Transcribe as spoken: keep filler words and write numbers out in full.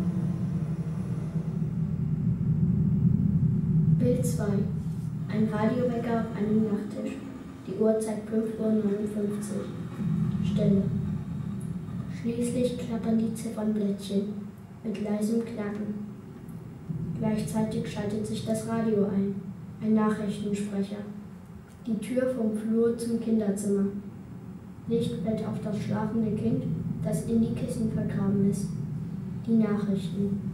Bild zwei. Ein Radiowecker auf einem Nachttisch. Die Uhr zeigt fünf Uhr neunundfünfzig. Stille. Schließlich klappern die Ziffernblättchen mit leisem Knacken. Gleichzeitig schaltet sich das Radio ein. Ein Nachrichtensprecher. Die Tür vom Flur zum Kinderzimmer. Licht fällt auf das schlafende Kind, das in die Kissen vergraben ist. Die Nachrichten.